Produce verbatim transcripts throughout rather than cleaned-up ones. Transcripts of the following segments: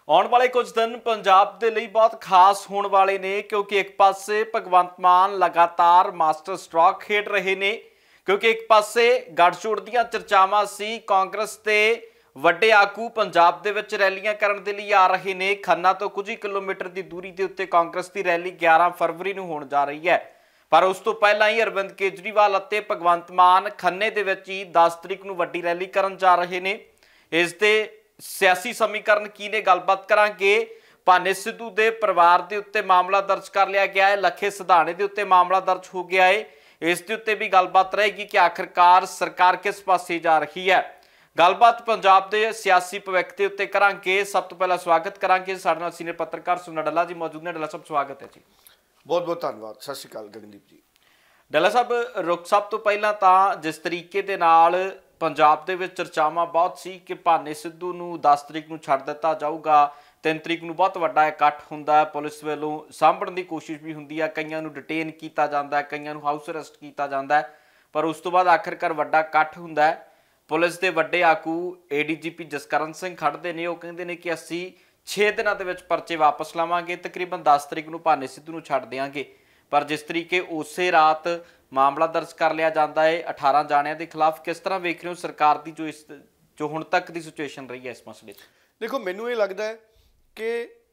ਆਉਣ ਵਾਲੇ ਕੁਝ ਦਿਨ ਪੰਜਾਬ ਦੇ ਲਈ ਬਹੁਤ ਖਾਸ ਹੋਣ ਵਾਲੇ ਨੇ ਕਿਉਂਕਿ ਇੱਕ ਪਾਸੇ ਭਗਵੰਤ ਮਾਨ ਲਗਾਤਾਰ ਮਾਸਟਰ ਸਟ੍ਰੋਕ ਖੇਡ ਰਹੇ ਨੇ ਕਿਉਂਕਿ ਇੱਕ ਪਾਸੇ ਗੱਠਜੋੜ ਦੀਆਂ ਚਰਚਾਵਾਂ ਸੀ। ਕਾਂਗਰਸ ਤੇ ਵੱਡੇ ਆਗੂ ਪੰਜਾਬ ਦੇ ਵਿੱਚ ਰੈਲੀਆਂ ਕਰਨ ਦੇ ਲਈ ਆ ਰਹੇ ਨੇ। ਖੰਨਾ ਤੋਂ ਕੁਝ ਹੀ ਕਿਲੋਮੀਟਰ ਦੀ ਦੂਰੀ ਦੇ ਉੱਤੇ ਕਾਂਗਰਸ ਦੀ ਰੈਲੀ ਗਿਆਰਾਂ ਫਰਵਰੀ ਨੂੰ ਹੋਣ ਜਾ ਰਹੀ ਹੈ, ਪਰ ਉਸ ਤੋਂ ਪਹਿਲਾਂ ਹੀ ਅਰਵਿੰਦ ਕੇਜਰੀਵਾਲ ਅਤੇ ਭਗਵੰਤ ਮਾਨ ਖੰਨੇ ਦੇ ਵਿੱਚ ਹੀ ਦਸ ਤਰੀਕ ਨੂੰ ਵੱਡੀ ਰੈਲੀ ਕਰਨ ਜਾ ਰਹੇ ਨੇ। ਇਸ ਦੇ सियासी समीकरण की ने गलबात करांगे। भाने सिद्धू के परिवार के उत्ते मामला दर्ज कर लिया गया है, लखे सिधाने के उत्ते मामला दर्ज हो गया है। इस दे उत्ते भी गलबात रहेगी कि आखिरकार सरकार किस पासे जा रही है। गलबात पंजाब के सियासी भविख के उत्ते करांगे। सब तो पहला स्वागत करांगे साडे नाल सीनियर पत्रकार सुना डल्ला जी मौजूद ने। डल्ला साहब स्वागत है जी। बहुत बहुत धन्यवाद। सत श्री अकाल गगनदीप जी। डल्ला साहब रुख सब तो पहला तो जिस तरीके दे नाल पंजाब दे विच चर्चावां बहुत सी कि भाने सिद्धू नूं दस तरीक नूं छड्ड दित्ता जाऊगा, तीन तरीक नूं बहुत वड्डा इकट्ठ हुंदा है, पुलिस वालों सांभण दी कोशिश भी हुंदी है, कईयां नूं डिटेन कीता जांदा है, कईयां नूं हाउस अरेस्ट कीता जांदा है, पर उस तो बाद आखिरकार वड्डा इकट्ठ हुंदा है। पुलिस दे वड्डे आगू A D G P Jaskaran Singh खड़दे ने, ओह कहिंदे ने कि असीं छे दिनां दे विच परचे वापस लवांगे, तकरीबन दस तरीक नूं भाने सिद्धू नूं छड्ड दिआंगे। पर जिस तरीके उसे रात मामला दर्ज कर लिया जाता है अठारह जाणियां के खिलाफ, किस तरह वेख रहे हो सरकार की जो इस जो हुण तक की सिचुएशन रही है इस मसले? देखो मैनू ये लगता है कि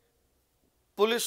पुलिस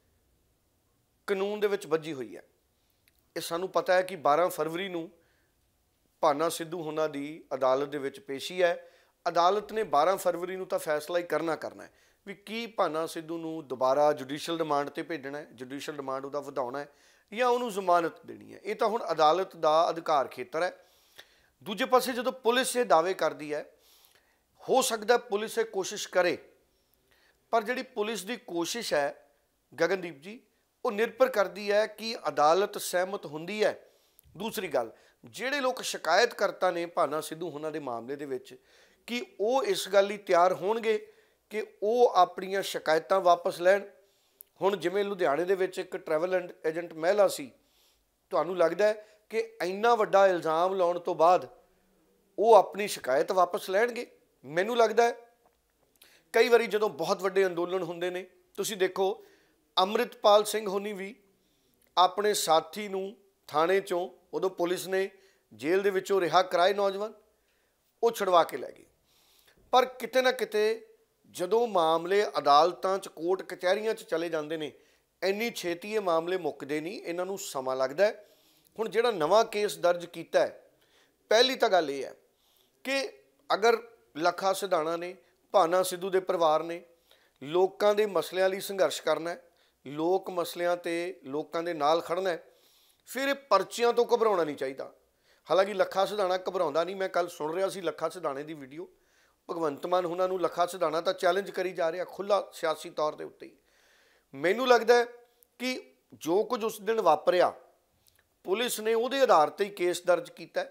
कानून दे विच बझी हुई है। ये सानू पता है कि बारह फरवरी नूं भाना सिद्धू होना दी अदालत दे विच पेशी है। अदालत ने बारह फरवरी नूं तां फैसला ही करना करना है भी की भाना सिद्धू नूं दोबारा जुडिशल रिमांड ते भेजना है, जुडिशल रिमांड उहदा वधाउणा है या उन्होंने जमानत देनी है। ये तो हुण अदालत का अधिकार खेतर है। दूजे पासे जो पुलिस ये दावे करती है, हो सकता है पुलिस ये कोशिश करे, पर जिहड़ी पुलिस की कोशिश है गगनदीप जी वो निर्भर करती है कि अदालत सहमत हुंदी है। दूसरी गल जिहड़े लोग शिकायतकर्ता ने भाना सिद्धू होना दे मामले दे विच कि वो इस गल लई तैयार होणगे कि वो अपणियां शिकायतां वापस लैण। हुण जिवें लुधियाणे दे विच एक ट्रैवल एजेंट महिला सी, तुहानूं लगदा है कि इन्ना वड्डा इल्ज़ाम लाउण तो बाद वो अपनी शिकायत वापस लैणगे? मैनूं लगदा है कई वारी जदों बहुत वड्डे अंदोलन हुंदे ने, तुसीं देखो अमृतपाल सिंह होनी भी अपने साथी नूं थाणे चों उदों पुलिस ने जेल दे विचों रिहा कराए नौजवान, वो छुड़वा के लै गई। पर किते ना किते जदों मामले अदालतां च कोर्ट कचहरियां च चले जांदे ने, इन्नी छेती ये मामले मुक्कदे नहीं, इन्हां नूं समा लगदा है। हुण जिहड़ा नवां केस दर्ज कीता है, पहली तां गल इह है कि अगर लखा सिधाणा ने भाना सिद्धू दे परिवार ने लोकां दे मसलिਆਂ ਲਈ संघर्ष करना है, लोक मसलिਆਂ ते लोकां दे नाल खड़ना है, फिर ਇਹ परचियां तो घबराउणा नहीं चाहिए। हालांकि लखा सिधाणा घबराउंदा नहीं। मैं कल सुन रहा सी लखा सिधाणे की वीडियो, भगवंत मान उन्होंने लखा सिधाणा तो चैलेंज करी जा रहा खुला सियासी तौर के उत्ते ही। मैनू लगता है कि जो कुछ उस दिन वापरिया पुलिस ने उहदे आधार ते ही केस दर्ज किया।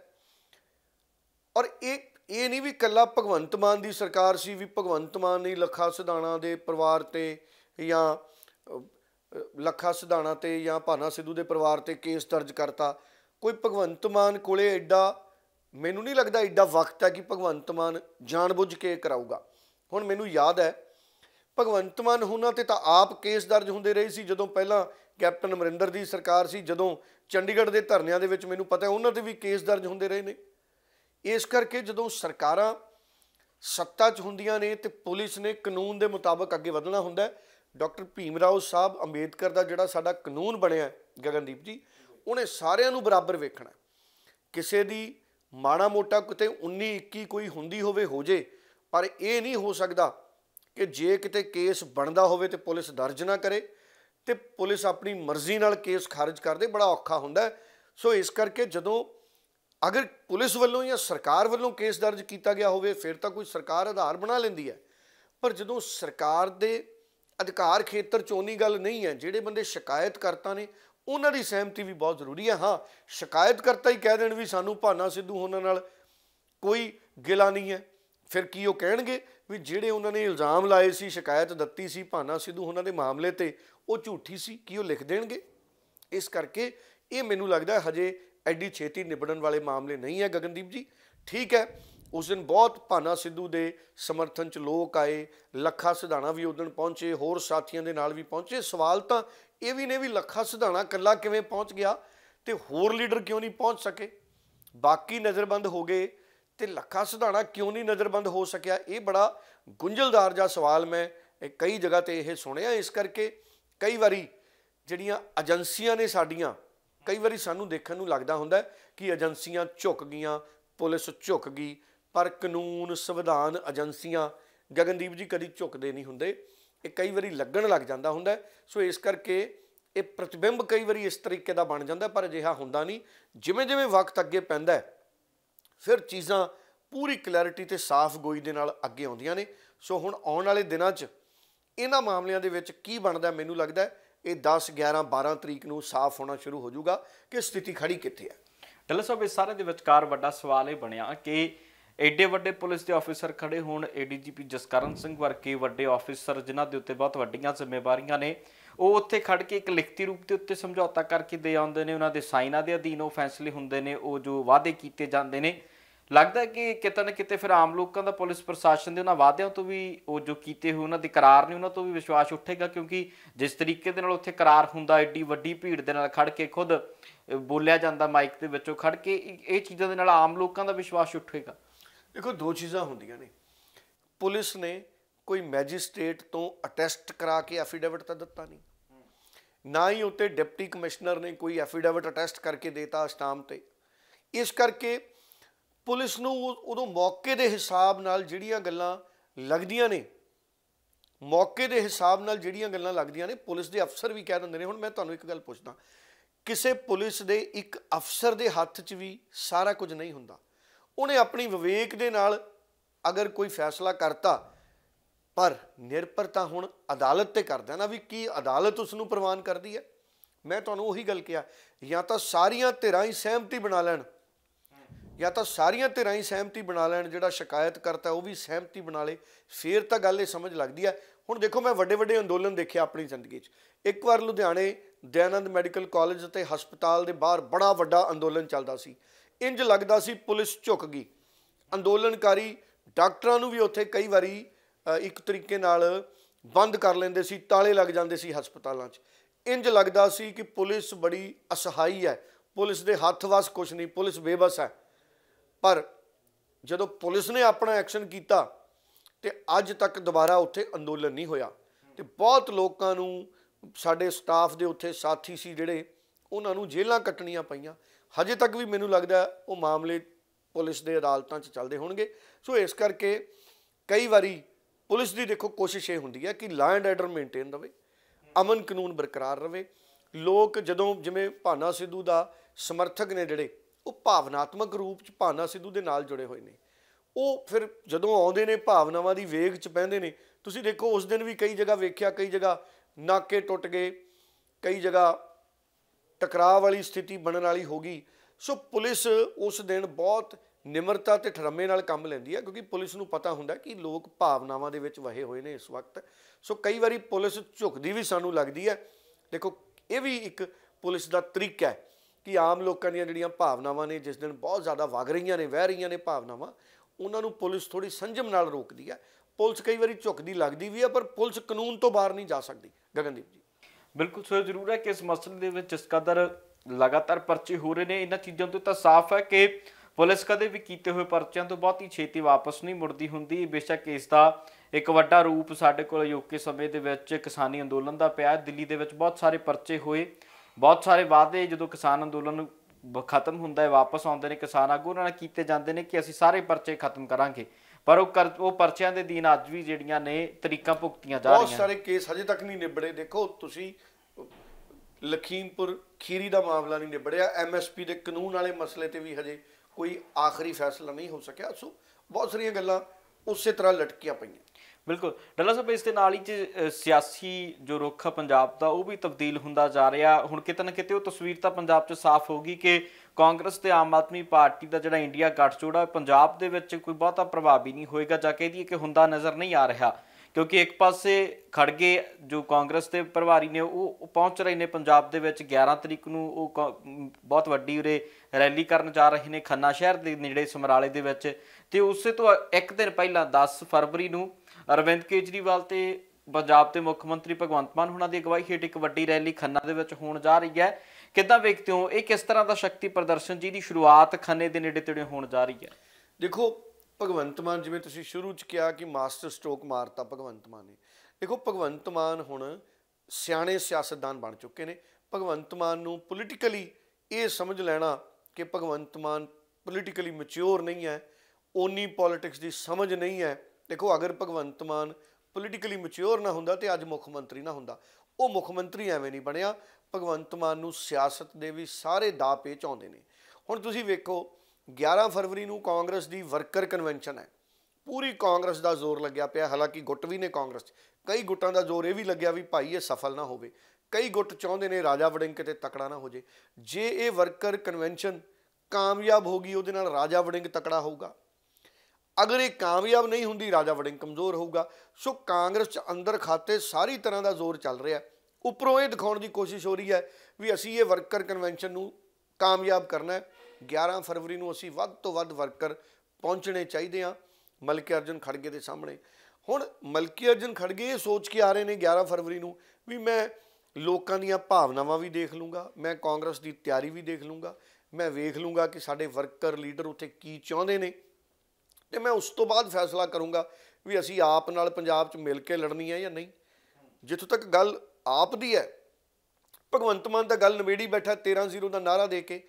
और ये ये नहीं भी कला भगवंत मान की सरकार सी भी भगवंत मान ने लखा सिधाणा के परिवार ते या लखा सिधाणा ते या भाना सिद्धू के परिवार ते केस दर्ज करता। कोई भगवंत मान कोले एडा मैनू नहीं लगता एडा वक्त है कि भगवंत मान जानबुझ के कराऊगा। हुण मैनू याद है भगवंत मान होना ते तां आप केस दर्ज होंदे रहे सी जदों पहला कैप्टन अमरिंदर की सरकार सी, जदों चंडीगढ़ के धरनिਆਂ ਦੇ ਵਿੱਚ मैनू पता है उन्हां ते भी केस दर्ज होंदे रहे ने। इस करके जदों सरकारां सत्ता च हुंदियां ने ते पुलिस ने कानून के मुताबिक अगे वधना हुंदा है। डॉक्टर भीम राव साहब अंबेडकर का जिहड़ा साडा कानून बनिया गगनदीप जी, उन्हें सारिਆਂ ਨੂੰ बराबर वेखना। किसी की माड़ा मोटा किते उन्नी इक्की कोई हुंदी होवे हो जे, पर यह नहीं हो सकता कि जे किते केस बनता होवे ते पुलिस दर्ज ना करे ते पुलिस अपनी मर्जी नाल केस खारिज कर दे। बड़ा औखा हुंदा है। सो इस करके जदों अगर पुलिस वालों या सरकार वालों केस दर्ज किया गया होवे फिर तो कोई सरकार आधार बना लैंदी है, पर जदों सरकार दे अधिकार खेतर च उन्नी गल नहीं है। जिहड़े बंदे शिकायतकर्ता ने उन्हां दी सहमति भी बहुत जरूरी है। हाँ शिकायतकर्ता ही कह देण भी सानू भाना सिद्धू होना नाल कोई गिला नहीं है, फिर की वो कहणगे भी जिहड़े उन्होंने इल्ज़ाम लाए सी शिकायत दत्ती सी भाना सिद्धू होना दे मामले ते वो झूठी सी, की वो लिख देणगे? इस करके ये मैनू लगदा है हजे एडी छेती निबड़न वाले मामले नहीं है गगनदीप जी। ठीक है ਉਸ ਦਿਨ ਬਹੁਤ ਭਾਨਾ ਸਿੱਧੂ ਦੇ ਸਮਰਥਨ 'ਚ ਲੋਕ ਆਏ, ਲੱਖਾ ਸਿਧਾਣਾ ਵੀ ਉਸ ਦਿਨ ਪਹੁੰਚੇ, ਹੋਰ ਸਾਥੀਆਂ ਦੇ ਨਾਲ ਵੀ ਪਹੁੰਚੇ। ਸਵਾਲ ਤਾਂ ਇਹ ਵੀ ਨੇ ਵੀ ਲੱਖਾ ਸਿਧਾਣਾ ਇਕੱਲਾ ਕਿਵੇਂ ਪਹੁੰਚ ਗਿਆ ਤੇ ਹੋਰ ਲੀਡਰ ਕਿਉਂ ਨਹੀਂ ਪਹੁੰਚ ਸਕੇ, ਬਾਕੀ ਨਜ਼ਰਬੰਦ ਹੋ ਗਏ ਤੇ ਲੱਖਾ ਸਿਧਾਣਾ ਕਿਉਂ ਨਹੀਂ ਨਜ਼ਰਬੰਦ ਹੋ ਸਕਿਆ। ਇਹ ਬੜਾ ਗੁੰਝਲਦਾਰ ਜਿਹਾ ਸਵਾਲ ਮੈਂ ਕਈ ਜਗ੍ਹਾ ਤੇ ਇਹ ਸੁਣਿਆ। ਇਸ ਕਰਕੇ ਕਈ ਵਾਰੀ ਜਿਹੜੀਆਂ ਏਜੰਸੀਆਂ ਨੇ ਸਾਡੀਆਂ, ਕਈ ਵਾਰੀ ਸਾਨੂੰ ਦੇਖਣ ਨੂੰ ਲੱਗਦਾ ਹੁੰਦਾ ਕਿ ਏਜੰਸੀਆਂ ਝੁਕ ਗਈਆਂ, ਪੁਲਿਸ ਝੁਕ ਗਈ, ਪਰ ਕਾਨੂੰਨ, ਸੰਵਿਧਾਨ, ਏਜੰਸੀਆਂ, ਗਗਨਦੀਪ ਜੀ ਕਦੀ ਝੁਕਦੇ ਨਹੀਂ ਹੁੰਦੇ। ਇਹ ਕਈ ਵਾਰੀ ਲੱਗਣ ਲੱਗ ਜਾਂਦਾ ਹੁੰਦਾ। ਸੋ ਇਸ ਕਰਕੇ ਇਹ ਪ੍ਰਤੀਬਿੰਬ ਕਈ ਵਾਰੀ ਇਸ ਤਰੀਕੇ ਦਾ ਬਣ ਜਾਂਦਾ, ਪਰ ਅਜਿਹਾ ਹੁੰਦਾ ਨਹੀਂ। ਜਿਵੇਂ ਜਿਵੇਂ ਵਕਤ ਅੱਗੇ ਪੈਂਦਾ ਫਿਰ ਚੀਜ਼ਾਂ ਪੂਰੀ ਕਲੈਰਿਟੀ ਤੇ ਸਾਫ਼ ਗੋਈ ਦੇ ਨਾਲ ਅੱਗੇ ਆਉਂਦੀਆਂ ਨੇ। ਸੋ ਹੁਣ ਆਉਣ ਵਾਲੇ ਦਿਨਾਂ 'ਚ ਇਹਨਾਂ ਮਾਮਲਿਆਂ ਦੇ ਵਿੱਚ ਕੀ ਬਣਦਾ, ਮੈਨੂੰ ਲੱਗਦਾ ਇਹ ਦਸ, ਗਿਆਰਾਂ, ਬਾਰਾਂ ਤਰੀਕ ਨੂੰ ਸਾਫ਼ ਹੋਣਾ ਸ਼ੁਰੂ ਹੋ ਜਾਊਗਾ ਕਿ ਸਥਿਤੀ ਖੜੀ ਕਿੱਥੇ ਹੈ। ਢਿੱਲੋਂ ਸਾਹਿਬ, ਇਸ ਸਾਰੇ ਦੇ ਵਿਚਕਾਰ ਵੱਡਾ ਸਵਾਲ ਇਹ ਬਣਿਆ ਕਿ ਐਡੇ ਵੱਡੇ ਪੁਲਿਸ ਦੇ ਆਫੀਸਰ ਖੜੇ ਹੋਣ, ਏਡੀਜੀਪੀ ਜਸਕਰਨ ਸਿੰਘ ਵਰਗੇ ਵੱਡੇ ਆਫੀਸਰ ਜਿਨ੍ਹਾਂ ਦੇ ਉੱਤੇ ਬਹੁਤ ਵੱਡੀਆਂ ਜ਼ਿੰਮੇਵਾਰੀਆਂ ਨੇ, ਉਹ ਉੱਥੇ ਖੜ ਕੇ ਇੱਕ ਲਿਖਤੀ ਰੂਪ ਦੇ ਉੱਤੇ ਸਮਝੌਤਾ ਕਰਕੇ ਦੇ ਆਉਂਦੇ ਨੇ। ਉਹਨਾਂ ਦੇ ਸਾਈਨਾਂ ਦੇ ਅਧੀਨ ਉਹ ਫੈਸਲੇ ਹੁੰਦੇ ਨੇ, ਉਹ ਜੋ ਵਾਅਦੇ ਕੀਤੇ ਜਾਂਦੇ ਨੇ। ਲੱਗਦਾ ਕਿ ਕਿਤੇ ਨਾ ਕਿਤੇ ਫਿਰ ਆਮ ਲੋਕਾਂ ਦਾ ਪੁਲਿਸ ਪ੍ਰਸ਼ਾਸਨ ਦੇ ਉਹਨਾਂ ਵਾਅਦਿਆਂ ਤੋਂ ਵੀ, ਉਹ ਜੋ ਕੀਤੇ ਹੋਏ ਉਹਨਾਂ ਦੇ ਕਰਾਰ ਨੇ, ਉਹਨਾਂ ਤੋਂ ਵੀ ਵਿਸ਼ਵਾਸ ਉੱਠੇਗਾ, ਕਿਉਂਕਿ ਜਿਸ ਤਰੀਕੇ ਦੇ ਨਾਲ ਉੱਥੇ ਕਰਾਰ ਹੁੰਦਾ, ਐਡੀ ਵੱਡੀ ਭੀੜ ਦੇ ਨਾਲ ਖੜ ਕੇ ਖੁਦ ਬੋਲਿਆ ਜਾਂਦਾ ਮਾਈਕ ਦੇ ਵਿੱਚੋਂ ਖੜ ਕੇ, ਇਹ ਚੀਜ਼ਾਂ ਦੇ ਨਾਲ ਆਮ ਲੋਕਾਂ ਦਾ ਵਿਸ਼ਵਾਸ ਉੱਠੇਗਾ। ਦੇਖੋ, ਦੋ ਚੀਜ਼ਾਂ ਹੁੰਦੀਆਂ ਨੇ। ਪੁਲਿਸ ਨੇ ਕੋਈ ਮੈਜਿਸਟ੍ਰੇਟ ਤੋਂ ਅਟੈਸਟ ਕਰਾ ਕੇ ਐਫੀਡੇਵਿਟ ਤਾਂ ਦਿੱਤਾ ਨਹੀਂ, ਨਾ ਹੀ ਉੱਤੇ ਡਿਪਟੀ ਕਮਿਸ਼ਨਰ ਨੇ ਕੋਈ ਐਫੀਡੇਵਿਟ ਅਟੈਸਟ ਕਰਕੇ ਦੇਤਾ ਸਟਾਂਪ ਤੇ। ਇਸ ਕਰਕੇ ਪੁਲਿਸ ਨੂੰ ਉਦੋਂ ਮੌਕੇ ਦੇ ਹਿਸਾਬ ਨਾਲ ਜਿਹੜੀਆਂ ਗੱਲਾਂ ਲੱਗਦੀਆਂ ਨੇ, ਮੌਕੇ ਦੇ ਹਿਸਾਬ ਨਾਲ ਜਿਹੜੀਆਂ ਗੱਲਾਂ ਲੱਗਦੀਆਂ ਨੇ, ਪੁਲਿਸ ਦੇ ਅਫਸਰ ਵੀ ਕਹਿ ਦਿੰਦੇ ਨੇ। ਹੁਣ ਮੈਂ ਤੁਹਾਨੂੰ ਇੱਕ ਗੱਲ ਪੁੱਛਦਾ, ਕਿਸੇ ਪੁਲਿਸ ਦੇ ਇੱਕ ਅਫਸਰ ਦੇ ਹੱਥ 'ਚ ਵੀ ਸਾਰਾ ਕੁਝ ਨਹੀਂ ਹੁੰਦਾ। ਉਹਨੇ ਆਪਣੀ ਵਿਵੇਕ ਦੇ ਨਾਲ ਅਗਰ ਕੋਈ ਫੈਸਲਾ ਕਰਤਾ, ਪਰ ਨਿਰਭਰ ਤਾਂ ਹੁਣ ਅਦਾਲਤ ਤੇ ਕਰਦਾ ਨਾ ਵੀ ਕੀ ਅਦਾਲਤ ਉਸ ਨੂੰ ਪ੍ਰਵਾਨ ਕਰਦੀ ਹੈ। ਮੈਂ ਤੁਹਾਨੂੰ ਉਹੀ ਗੱਲ ਕਿਹਾ, ਜਾਂ ਤਾਂ ਸਾਰੀਆਂ ਧਿਰਾਂ ਹੀ ਸਹਿਮਤੀ ਬਣਾ ਲੈਣ, ਜਾਂ ਤਾਂ ਸਾਰੀਆਂ ਧਿਰਾਂ ਹੀ ਸਹਿਮਤੀ ਬਣਾ ਲੈਣ, ਜਿਹੜਾ ਸ਼ਿਕਾਇਤ ਕਰਤਾ ਉਹ ਵੀ ਸਹਿਮਤੀ ਬਣਾ ਲੇ, ਫਿਰ ਤਾਂ ਗੱਲ ਇਹ ਸਮਝ ਲੱਗਦੀ ਹੈ। ਹੁਣ ਦੇਖੋ, ਮੈਂ ਵੱਡੇ ਵੱਡੇ ਅੰਦੋਲਨ ਦੇਖੇ ਆਪਣੀ ਜ਼ਿੰਦਗੀ 'ਚ। ਇੱਕ ਵਾਰ ਲੁਧਿਆਣੇ ਦਯਾਨੰਦ ਮੈਡੀਕਲ ਕਾਲਜ ਅਤੇ ਹਸਪਤਾਲ ਦੇ ਬਾਹਰ ਬੜਾ ਵੱਡਾ ਅੰਦੋਲਨ ਚੱਲਦਾ ਸੀ। ਇੰਜ ਲੱਗਦਾ ਸੀ ਪੁਲਿਸ ਝੁਕ ਗਈ। ਅੰਦੋਲਨਕਾਰੀ ਡਾਕਟਰਾਂ ਨੂੰ ਵੀ ਉੱਥੇ ਕਈ ਵਾਰੀ ਇੱਕ ਤਰੀਕੇ ਨਾਲ ਬੰਦ ਕਰ ਲੈਂਦੇ ਸੀ, ਤਾਲੇ ਲੱਗ ਜਾਂਦੇ ਸੀ ਹਸਪਤਾਲਾਂ 'ਚ। ਇੰਜ ਲੱਗਦਾ ਸੀ ਕਿ ਪੁਲਿਸ ਬੜੀ ਅਸਹਾਈ ਹੈ, ਪੁਲਿਸ ਦੇ ਹੱਥ ਵੱਸ ਕੁਛ ਨਹੀਂ, ਪੁਲਿਸ ਬੇਬਸ ਹੈ। ਪਰ ਜਦੋਂ ਪੁਲਿਸ ਨੇ ਆਪਣਾ ਐਕਸ਼ਨ ਕੀਤਾ ਤੇ ਅੱਜ ਤੱਕ ਦੁਬਾਰਾ ਉੱਥੇ ਅੰਦੋਲਨ ਨਹੀਂ ਹੋਇਆ। ਤੇ ਬਹੁਤ ਲੋਕਾਂ ਨੂੰ, ਸਾਡੇ ਸਟਾਫ ਦੇ ਉੱਥੇ ਸਾਥੀ ਸੀ ਜਿਹੜੇ, ਉਹਨਾਂ ਨੂੰ ਜੇਲ੍ਹਾਂ ਕੱਟਣੀਆਂ ਪਈਆਂ। ਹਜੇ ਤੱਕ ਵੀ ਮੈਨੂੰ ਲੱਗਦਾ ਉਹ ਮਾਮਲੇ ਪੁਲਿਸ ਦੇ ਅਦਾਲਤਾਂ 'ਚ ਚੱਲਦੇ ਹੋਣਗੇ। ਸੋ ਇਸ ਕਰਕੇ ਕਈ ਵਾਰੀ ਪੁਲਿਸ ਦੀ ਦੇਖੋ ਕੋਸ਼ਿਸ਼ ਇਹ ਹੁੰਦੀ ਹੈ ਕਿ ਲਾਅ ਐਂਡ ਆਰਡਰ ਮੇਨਟੇਨ ਰਵੇ, ਅਮਨ ਕਾਨੂੰਨ ਬਰਕਰਾਰ ਰਵੇ। ਲੋਕ ਜਦੋਂ, ਜਿਵੇਂ ਭਾਨਾ ਸਿੱਧੂ ਦਾ ਸਮਰਥਕ ਨੇ ਜਿਹੜੇ, ਉਹ ਭਾਵਨਾਤਮਕ ਰੂਪ 'ਚ ਭਾਨਾ ਸਿੱਧੂ ਦੇ ਨਾਲ ਜੁੜੇ ਹੋਏ ਨੇ। ਉਹ ਫਿਰ ਜਦੋਂ ਆਉਂਦੇ ਨੇ ਭਾਵਨਾਵਾਂ ਦੀ ਵੇਗ 'ਚ ਬਹਿੰਦੇ ਨੇ। ਤੁਸੀਂ ਦੇਖੋ, ਉਸ ਦਿਨ ਵੀ ਕਈ ਜਗ੍ਹਾ ਵੇਖਿਆ, ਕਈ ਜਗ੍ਹਾ ਨਾਕੇ ਟੁੱਟ ਗਏ, ਕਈ ਜਗ੍ਹਾ ਟਕਰਾਅ ਵਾਲੀ ਸਥਿਤੀ ਬਣਨ ਵਾਲੀ ਹੋ ਗਈ। ਸੋ ਪੁਲਿਸ ਉਸ ਦਿਨ ਬਹੁਤ ਨਿਮਰਤਾ ਤੇ ਠਰਮੇ ਨਾਲ ਕੰਮ ਲੈਂਦੀ ਹੈ, ਕਿਉਂਕਿ ਪੁਲਿਸ ਨੂੰ ਪਤਾ ਹੁੰਦਾ ਕਿ ਲੋਕ ਭਾਵਨਾਵਾਂ ਦੇ ਵਿੱਚ ਵਹੇ ਹੋਏ ਨੇ ਇਸ ਵਕਤ। ਸੋ ਕਈ ਵਾਰੀ ਪੁਲਿਸ ਝੁਕਦੀ ਵੀ ਸਾਨੂੰ ਲੱਗਦੀ ਹੈ। ਦੇਖੋ, ਇਹ ਵੀ ਇੱਕ ਪੁਲਿਸ ਦਾ ਤਰੀਕਾ ਹੈ ਕਿ ਆਮ ਲੋਕਾਂ ਦੀਆਂ ਜਿਹੜੀਆਂ ਭਾਵਨਾਵਾਂ ਨੇ, ਜਿਸ ਦਿਨ ਬਹੁਤ ਜ਼ਿਆਦਾ ਵਗ ਰਹੀਆਂ ਨੇ, ਵਹਿ ਰਹੀਆਂ ਨੇ ਭਾਵਨਾਵਾਂ, ਉਹਨਾਂ ਨੂੰ ਪੁਲਿਸ ਥੋੜ੍ਹੀ ਸੰਜਮ ਨਾਲ ਰੋਕਦੀ ਹੈ। ਪੁਲਿਸ ਕਈ ਵਾਰੀ ਝੁਕਦੀ ਲੱਗਦੀ ਵੀ ਹੈ, ਪਰ ਪੁਲਿਸ ਕਾਨੂੰਨ ਤੋਂ ਬਾਹਰ ਨਹੀਂ ਜਾ ਸਕਦੀ। ਗਗਨਦੀਪ ਜੀ, ਬਿਲਕੁਲ ਸੋ ਜ਼ਰੂਰ ਹੈ ਕਿ ਇਸ ਮਸਲੇ ਦੇ ਵਿੱਚ ਜਿਸ ਕਦਰ ਲਗਾਤਾਰ ਪਰਚੇ ਹੋ ਰਹੇ ਨੇ, ਇਹਨਾਂ ਚੀਜ਼ਾਂ ਤੋਂ ਤਾਂ ਸਾਫ਼ ਹੈ ਕਿ ਪੁਲਿਸ ਕਦੇ ਵੀ ਕੀਤੇ ਹੋਏ ਪਰਚਿਆਂ ਤੋਂ ਬਹੁਤੀ ਛੇਤੀ ਵਾਪਸ ਨਹੀਂ ਮੁੜਦੀ ਹੁੰਦੀ। ਬੇਸ਼ੱਕ ਇਸ ਦਾ ਇੱਕ ਵੱਡਾ ਰੂਪ ਸਾਡੇ ਕੋਲ ਅਜੋਕੇ ਸਮੇਂ ਦੇ ਵਿੱਚ ਕਿਸਾਨੀ ਅੰਦੋਲਨ ਦਾ ਪਿਆ। ਦਿੱਲੀ ਦੇ ਵਿੱਚ ਬਹੁਤ ਸਾਰੇ ਪਰਚੇ ਹੋਏ, ਬਹੁਤ ਸਾਰੇ ਵਾਅਦੇ ਜਦੋਂ ਕਿਸਾਨ ਅੰਦੋਲਨ ਖਤਮ ਹੁੰਦਾ ਹੈ, ਵਾਪਸ ਆਉਂਦੇ ਨੇ ਕਿਸਾਨ ਆਗੂ, ਉਹਨਾਂ ਨਾਲ ਕੀਤੇ ਜਾਂਦੇ ਨੇ ਕਿ ਅਸੀਂ ਸਾਰੇ ਪਰਚੇ ਖਤਮ ਕਰਾਂਗੇ, ਪਰ ਉਹ ਕਰ ਉਹ ਪਰਚਿਆਂ ਦੇ ਦੀਨ ਅੱਜ ਵੀ ਜਿਹੜੀਆਂ ਨੇ ਤਰੀਕਾਂ ਭੁਗਤੀਆਂ ਜਾ ਰਹੀਆਂ। ਬਹੁਤ ਸਾਰੇ ਕੇਸ ਹਜੇ ਤੱਕ ਨਹੀਂ ਨਿਬੜੇ। ਦੇਖੋ ਤੁਸੀਂ, ਲਖੀਮਪੁਰ ਖੀਰੀ ਦਾ ਮਾਮਲਾ ਨਹੀਂ ਨਿਬੜਿਆ, ਐਮ ਐਸ ਪੀ ਦੇ ਕਾਨੂੰਨ ਵਾਲੇ ਮਸਲੇ ਤੇ ਵੀ ਹਜੇ ਕੋਈ ਆਖਰੀ ਫੈਸਲਾ ਨਹੀਂ ਹੋ ਸਕਿਆ। ਸੋ ਬਹੁਤ ਸਾਰੀਆਂ ਗੱਲਾਂ ਉਸੇ ਤਰ੍ਹਾਂ ਲਟਕੀਆਂ ਪਈਆਂ। ਬਿਲਕੁਲ ਢੱਲਾ ਸਾਹਿਬ, ਇਸ ਦੇ ਨਾਲ ਹੀ ਸਿਆਸੀ ਜੋ ਰੁੱਖ ਪੰਜਾਬ ਦਾ ਉਹ ਵੀ ਤਬਦੀਲ ਹੁੰਦਾ ਜਾ ਰਿਹਾ। ਹੁਣ ਕਿਤੇ ਨਾ ਕਿਤੇ ਉਹ ਤਸਵੀਰ ਤਾਂ ਪੰਜਾਬ 'ਚ ਸਾਫ਼ ਹੋਊਗੀ ਕਿ ਕਾਂਗਰਸ ਤੇ ਆਮ ਆਦਮੀ ਪਾਰਟੀ ਦਾ ਜਿਹੜਾ ਇੰਡੀਆ ਗੱਠਜੋੜ ਪੰਜਾਬ ਦੇ ਵਿੱਚ ਕੋਈ ਬਹੁਤਾ ਪ੍ਰਭਾਵੀ ਨਹੀਂ ਹੋਏਗਾ, ਜਾਂ ਕਹਿ ਦਈਏ ਕਿ ਹੁੰਦਾ ਨਜ਼ਰ ਨਹੀਂ ਆ ਰਿਹਾ। ਕਿਉਂਕਿ ਇੱਕ ਪਾਸੇ ਖੜਗੇ ਜੋ ਕਾਂਗਰਸ ਦੇ ਪ੍ਰਭਾਰੀ ਨੇ ਉਹ ਪਹੁੰਚ ਰਹੇ ਨੇ ਪੰਜਾਬ ਦੇ ਵਿੱਚ, ਗਿਆਰਾਂ ਤਰੀਕ ਨੂੰ ਉਹ ਬਹੁਤ ਵੱਡੀ ਉਰੇ ਰੈਲੀ ਕਰਨ ਜਾ ਰਹੇ ਨੇ ਖੰਨਾ ਸ਼ਹਿਰ ਦੇ ਨੇੜੇ ਸਮਰਾਲੇ ਦੇ ਵਿੱਚ, ਤੇ ਉਸੇ ਤੋਂ ਇੱਕ ਦਿਨ ਪਹਿਲਾਂ ਦਸ ਫਰਵਰੀ ਨੂੰ ਅਰਵਿੰਦ ਕੇਜਰੀਵਾਲ ਤੇ ਪੰਜਾਬ ਦੇ ਮੁੱਖ ਮੰਤਰੀ ਭਗਵੰਤ ਮਾਨ ਉਹਨਾਂ ਦੀ ਅਗਵਾਈ ਹੇਠ ਇੱਕ ਵੱਡੀ ਰੈਲੀ ਖੰਨਾ ਦੇ ਵਿੱਚ ਹੋਣ ਜਾ ਰਹੀ ਹੈ। ਕਿੱਦਾਂ ਵੇਖਦੇ ਹੋ ਇਹ ਕਿਸ ਤਰ੍ਹਾਂ ਦਾ ਸ਼ਕਤੀ ਪ੍ਰਦਰਸ਼ਨ ਜਿਹਦੀ ਸ਼ੁਰੂਆਤ ਖੰਨੇ ਦੇ ਨੇੜੇ ਤੇੜੇ ਹੋਣ ਜਾ ਰਹੀ ਹੈ? ਦੇਖੋ ਭਗਵੰਤ ਮਾਨ, ਜਿਵੇਂ ਤੁਸੀਂ ਸ਼ੁਰੂ 'ਚ ਕਿਹਾ ਕਿ ਮਾਸਟਰ ਸਟ੍ਰੋਕ ਮਾਰਤਾ ਭਗਵੰਤ ਮਾਨ ਨੇ। ਦੇਖੋ ਭਗਵੰਤ ਮਾਨ ਹੁਣ ਸਿਆਣੇ ਸਿਆਸਤਦਾਨ ਬਣ ਚੁੱਕੇ ਨੇ। ਭਗਵੰਤ ਮਾਨ ਨੂੰ ਪੋਲੀਟੀਕਲੀ ਇਹ ਸਮਝ ਲੈਣਾ ਕਿ ਭਗਵੰਤ ਮਾਨ ਪੋਲੀਟੀਕਲੀ ਮੈਚਿਓਰ ਨਹੀਂ ਹੈ, ਓਨੀ ਪੋਲੀਟਿਕਸ ਦੀ ਸਮਝ ਨਹੀਂ ਹੈ। ਦੇਖੋ ਅਗਰ ਭਗਵੰਤ ਮਾਨ ਪੋਲੀਟੀਕਲੀ ਮੈਚਿਓਰ ਨਾ ਹੁੰਦਾ ਤੇ ਅੱਜ ਮੁੱਖ ਮੰਤਰੀ ਨਾ ਹੁੰਦਾ। ਉਹ ਮੁੱਖ ਮੰਤਰੀ ਐਵੇਂ ਨਹੀਂ ਬਣਿਆ। ਭਗਵੰਤ ਮਾਨ ਨੂੰ ਸਿਆਸਤ ਦੇ ਵੀ ਸਾਰੇ ਦਾਅ ਪੇਚ ਆਉਂਦੇ ਨੇ। ਹੁਣ ਤੁਸੀਂ ਵੇਖੋ ਗਿਆਰਾਂ ਫਰਵਰੀ ਨੂੰ ਕਾਂਗਰਸ ਦੀ ਵਰਕਰ ਕਨਵੈਨਸ਼ਨ ਹੈ, ਪੂਰੀ ਕਾਂਗਰਸ ਦਾ ਜ਼ੋਰ ਲੱਗਿਆ ਪਿਆ। ਹਾਲਾਂਕਿ ਗੁੱਟ ਵੀ ਨੇ ਕਾਂਗਰਸ 'ਚ, ਕਈ ਗੁੱਟਾਂ ਦਾ ਜ਼ੋਰ ਇਹ ਵੀ ਲੱਗਿਆ ਵੀ ਭਾਈ ਇਹ ਸਫਲ ਨਾ ਹੋਵੇ। ਕਈ ਗੁੱਟ ਚਾਹੁੰਦੇ ਨੇ ਰਾਜਾ ਵੜਿੰਗ ਕਿਤੇ ਤਕੜਾ ਨਾ ਹੋ ਜੇ। ਜੇ ਇਹ ਵਰਕਰ ਕਨਵੈਨਸ਼ਨ ਕਾਮਯਾਬ ਹੋ ਗਈ ਉਹਦੇ ਨਾਲ ਰਾਜਾ ਵੜਿੰਗ ਤਕੜਾ ਹੋਊਗਾ। ਅਗਰ ਇਹ ਕਾਮਯਾਬ ਨਹੀਂ ਹੁੰਦੀ ਰਾਜਾ ਵੜਿੰਗ ਕਮਜ਼ੋਰ ਹੋਊਗਾ। ਸੋ ਕਾਂਗਰਸ 'ਚ ਅੰਦਰ ਖਾਤੇ ਸਾਰੀ ਤਰ੍ਹਾਂ ਦਾ ਜ਼ੋਰ ਚੱਲ ਰਿਹਾ। ਉੱਪਰੋਂ ਇਹ ਦਿਖਾਉਣ ਦੀ ਕੋਸ਼ਿਸ਼ ਹੋ ਰਹੀ ਹੈ ਵੀ ਅਸੀਂ ਇਹ ਵਰਕਰ ਕਨਵੈਨਸ਼ਨ ਨੂੰ ਕਾਮਯਾਬ ਕਰਨਾ ਹੈ। ਗਿਆਰਾਂ ਫਰਵਰੀ ਨੂੰ ਅਸੀਂ ਵੱਧ ਤੋਂ ਵੱਧ ਵਰਕਰ ਪਹੁੰਚਣੇ ਚਾਹੀਦੇ ਹਾਂ ਮਲਕੀ ਅਰਜੁਨ ਖੜਗੇ ਦੇ ਸਾਹਮਣੇ। ਹੁਣ ਮਲਕੀ ਅਰਜੁਨ ਖੜਗੇ ਇਹ ਸੋਚ ਕੇ ਆ ਰਹੇ ਨੇ ਗਿਆਰਾਂ ਫਰਵਰੀ ਨੂੰ ਵੀ ਮੈਂ ਲੋਕਾਂ ਦੀਆਂ ਭਾਵਨਾਵਾਂ ਵੀ ਦੇਖ ਲੂੰਗਾ, ਮੈਂ ਕਾਂਗਰਸ ਦੀ ਤਿਆਰੀ ਵੀ ਦੇਖ ਲੂੰਗਾ, ਮੈਂ ਵੇਖ ਲੂੰਗਾ ਕਿ ਸਾਡੇ ਵਰਕਰ ਲੀਡਰ ਉੱਥੇ ਕੀ ਚਾਹੁੰਦੇ ਨੇ ਤੇ ਮੈਂ ਉਸ ਤੋਂ ਬਾਅਦ ਫੈਸਲਾ ਕਰੂੰਗਾ ਵੀ ਅਸੀਂ ਆਪ ਨਾਲ ਪੰਜਾਬ 'ਚ ਮਿਲ ਕੇ ਲੜਨੀ ਹੈ ਜਾਂ ਨਹੀਂ। ਜਿੱਥੋਂ ਤੱਕ ਗੱਲ ਆਪ ਦੀ ਹੈ, ਭਗਵੰਤ ਮਾਨ ਤਾਂ ਗੱਲ ਨਵੇੜੀ ਬੈਠਾ ਤੇਰਾਂ ਜ਼ੀਰੋ ਦਾ ਨਾਅਰਾ ਦੇ ਕੇ।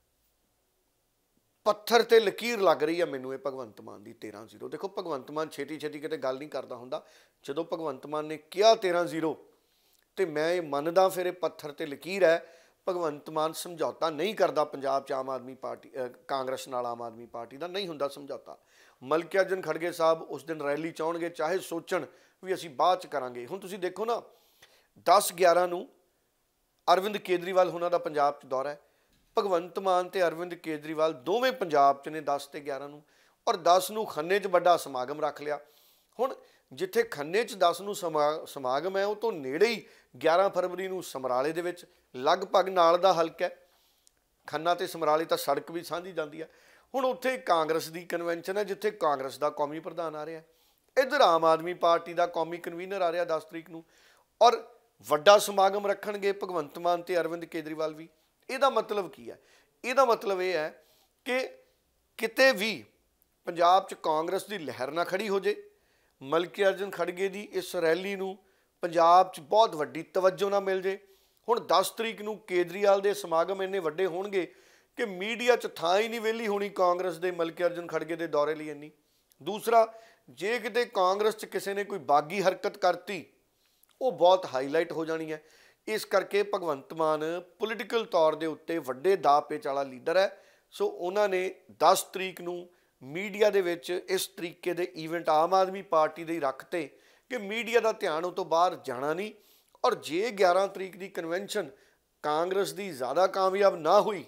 ਪੱਥਰ ਤੇ ਲਕੀਰ ਲੱਗ ਰਹੀ ਹੈ ਮੈਨੂੰ ਇਹ ਭਗਵੰਤ ਮਾਨ ਦੀ ਤੇਰਾਂ ਜ਼ੀਰੋ। ਦੇਖੋ ਭਗਵੰਤ ਮਾਨ ਛੇਤੀ ਛੇਤੀ ਕਿਤੇ ਗੱਲ ਨਹੀਂ ਕਰਦਾ ਹੁੰਦਾ। ਜਦੋਂ ਭਗਵੰਤ ਮਾਨ ਨੇ ਕਿਹਾ ਤੇਰਾਂ ਜ਼ੀਰੋ ਤੇ ਮੈਂ ਇਹ ਮੰਨਦਾ ਫਿਰ ਇਹ ਪੱਥਰ ਤੇ ਲਕੀਰ ਹੈ। ਭਗਵੰਤ ਮਾਨ ਸਮਝੌਤਾ ਨਹੀਂ ਕਰਦਾ ਪੰਜਾਬ 'ਚ ਆਮ ਆਦਮੀ ਪਾਰਟੀ ਕਾਂਗਰਸ ਨਾਲ, ਆਮ ਆਦਮੀ ਪਾਰਟੀ ਦਾ ਨਹੀਂ ਹੁੰਦਾ ਸਮਝੌਤਾ। ਮਲਕੀ ਅਰਜੁਨ ਖੜਗੇ ਸਾਹਿਬ ਉਸ ਦਿਨ ਰੈਲੀ ਚਾਹੁੰਗੇ, ਚਾਹੇ ਸੋਚਣ ਵੀ ਅਸੀਂ ਬਾਅਦ 'ਚ ਕਰਾਂਗੇ। ਹੁਣ ਤੁਸੀਂ ਦੇਖੋ ਨਾ ਦਸ ਗਿਆਰਾਂ ਨੂੰ ਅਰਵਿੰਦ ਕੇਜਰੀਵਾਲ ਉਹਨਾਂ ਦਾ ਪੰਜਾਬ 'ਚ ਦੌਰਾ ਹੈ। ਭਗਵੰਤ ਮਾਨ ਤੇ ਅਰਵਿੰਦ ਕੇਜਰੀਵਾਲ ਦੋਵੇਂ ਪੰਜਾਬ 'ਚ ਨੇ ਦਸ ਤੇ ਗਿਆਰਾਂ ਨੂੰ, ਔਰ ਦਸ ਨੂੰ ਖੰਨੇ 'ਚ ਵੱਡਾ ਸਮਾਗਮ ਰੱਖ ਲਿਆ। ਹੁਣ ਜਿੱਥੇ ਖੰਨੇ 'ਚ ਦਸ ਨੂੰ ਸਮਾ ਸਮਾਗਮ ਹੈ ਉਹ ਤੋਂ ਨੇੜੇ ਹੀ ਗਿਆਰਾਂ ਫਰਵਰੀ ਨੂੰ ਸਮਰਾਲੇ ਦੇ ਵਿੱਚ ਲਗਭਗ ਨਾਲ ਦਾ ਹਲਕਾ ਹੈ। ਖੰਨਾ ਤੇ ਸਮਰਾਲੇ ਤਾਂ ਸੜਕ ਵੀ ਸਾਂਝੀ ਜਾਂਦੀ ਹੈ। ਹੁਣ ਉੱਥੇ ਕਾਂਗਰਸ ਦੀ ਕਨਵੈਨਸ਼ਨ ਹੈ ਜਿੱਥੇ ਕਾਂਗਰਸ ਦਾ ਕੌਮੀ ਪ੍ਰਧਾਨ ਆ ਰਿਹਾ, ਇੱਧਰ ਆਮ ਆਦਮੀ ਪਾਰਟੀ ਦਾ ਕੌਮੀ ਕਨਵੀਨਰ ਆ ਰਿਹਾ ਦਸ ਤਰੀਕ ਨੂੰ, ਔਰ ਵੱਡਾ ਸਮਾਗਮ ਰੱਖਣਗੇ ਭਗਵੰਤ ਮਾਨ ਤੇ ਅਰਵਿੰਦ ਕੇਜਰੀਵਾਲ ਵੀ। ਇਹਦਾ ਮਤਲਬ ਕੀ ਹੈ? ਇਹਦਾ ਮਤਲਬ ਇਹ ਹੈ ਕਿ ਕਿਤੇ ਵੀ ਪੰਜਾਬ 'ਚ ਕਾਂਗਰਸ ਦੀ ਲਹਿਰ ਨਾ ਖੜੀ ਹੋ ਜੇ। ਮਲਕੀ ਅਰਜੁਨ ਖੜਗੇ ਦੀ ਇਸ ਰੈਲੀ ਨੂੰ ਪੰਜਾਬ 'ਚ ਬਹੁਤ ਵੱਡੀ ਤਵੱਜੋ ਨਾ ਮਿਲ ਜੇ। ਹੁਣ ਦਸ ਤਰੀਕ ਨੂੰ ਕੇਜਰੀਵਾਲ ਦੇ ਸਮਾਗਮ ਇੰਨੇ ਵੱਡੇ ਹੋਣਗੇ ਕਿ ਮੀਡੀਆ 'ਚ ਥਾਂ ਹੀ ਨਹੀਂ ਵਿਹਲੀ ਹੋਣੀ ਕਾਂਗਰਸ ਦੇ ਮਲਕੀ ਅਰਜੁਨ ਖੜਗੇ ਦੇ ਦੌਰੇ ਲਈ ਇੰਨੀ। ਦੂਸਰਾ, ਜੇ ਕਿਤੇ ਕਾਂਗਰਸ 'ਚ ਕਿਸੇ ਨੇ ਕੋਈ ਬਾਗੀ ਹਰਕਤ ਕਰਤੀ ਉਹ ਬਹੁਤ ਹਾਈਲਾਈਟ ਹੋ ਜਾਣੀ ਹੈ। ਇਸ ਕਰਕੇ ਭਗਵੰਤ ਮਾਨ ਪੋਲੀਟੀਕਲ ਤੌਰ ਦੇ ਉੱਤੇ ਵੱਡੇ ਦਾਅ ਪੇਚ ਵਾਲਾ ਲੀਡਰ ਹੈ। ਸੋ ਉਹਨਾਂ ਨੇ ਦਸ ਤਰੀਕ ਨੂੰ ਮੀਡੀਆ ਦੇ ਵਿੱਚ ਇਸ ਤਰੀਕੇ ਦੇ ਈਵੈਂਟ ਆਮ ਆਦਮੀ ਪਾਰਟੀ ਦੇ ਹੀ ਰੱਖਤੇ ਕਿ ਮੀਡੀਆ ਦਾ ਧਿਆਨ ਉਹ ਤੋਂ ਬਾਹਰ ਜਾਣਾ ਨਹੀਂ। ਔਰ ਜੇ ਗਿਆਰਾਂ ਤਰੀਕ ਦੀ ਕਨਵੈਨਸ਼ਨ ਕਾਂਗਰਸ ਦੀ ਜ਼ਿਆਦਾ ਕਾਮਯਾਬ ਨਾ ਹੋਈ